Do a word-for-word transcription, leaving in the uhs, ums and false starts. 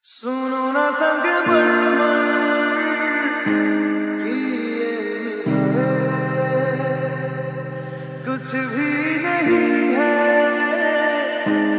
सुनो ना संग मरमर की ये मीनारे कुछ भी नहीं है